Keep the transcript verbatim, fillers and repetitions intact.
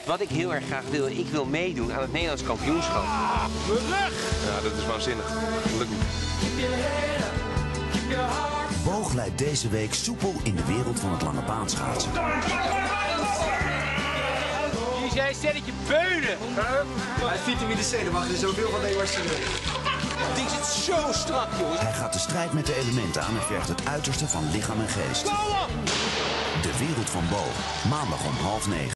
Wat ik heel erg graag wil, ik wil meedoen aan het Nederlands kampioenschap. Ah, mijn rug! Ja, dat is waanzinnig. Dat lukt niet. Bo glijdt deze week soepel in de wereld van het lange baanschaatsen. Jullie zijn een stelletje beunen. Uit vitamine C, daar mag je er zoveel van nemen als je wil. Het ding zit zo strak, jongens. Hij gaat de strijd met de elementen aan en vergt het uiterste van lichaam en geest. De wereld van Bo, maandag om half negen.